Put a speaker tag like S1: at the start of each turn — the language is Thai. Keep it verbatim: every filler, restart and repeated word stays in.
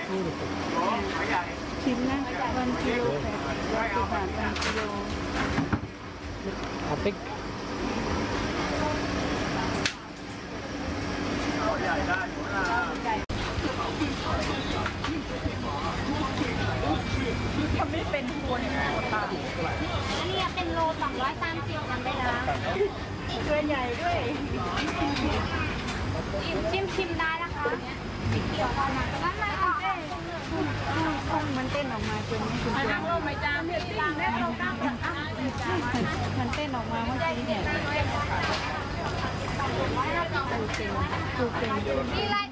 S1: ชิ้นนะวันกิโลแปดร้อยสิบบาทวันกิโล
S2: เอาติ๊ก
S1: ทำไม่เป็นตัวเนี่ยค่ะ
S3: อันนี้เป็นโลสองร้อยสามสิบกันได้แล้ว
S1: ตัวใหญ่ด้วย
S3: ชิมชิมได้นะคะสีเขียวมันมันไม่ออก
S1: กุ้งมันเต้นออกมาจนไม่ถึง
S3: นั่งลงไม่จ้าไม่ตีแม่เราตั้งอ่ะ
S1: มันเต้นออกมาเมื่อกี้เนี่ยดูเป็นดูเป็น
S3: มีไร